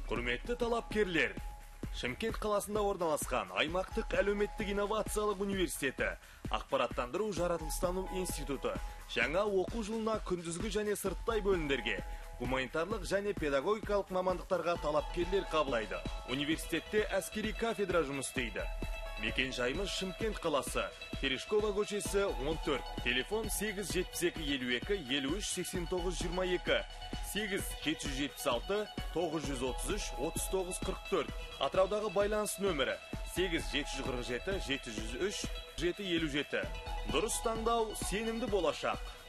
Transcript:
Құрметті талапкерлер, Шымкент қаласында орналасқан аймақтық әлеуметтік инновациялық университеті, ақпараттандыру жаратылыстану институты жаңа оқу жылына күндізгі және сырттай бөлімдерге, гуманитарлық және педагогикалық мамандықтарға талапкерлер қабылдайды. Университетте әскери кафедра жұмыс істейді. Мекен жайымыз Шымкент қаласы, Терешкова көшесі 14, телефон 872-52-53-89-22, 8-776-933-39-44, Атыраудағы байланыс нөмірі 8-747-703-757. Дұрыс таңдау, сенімді болашақ.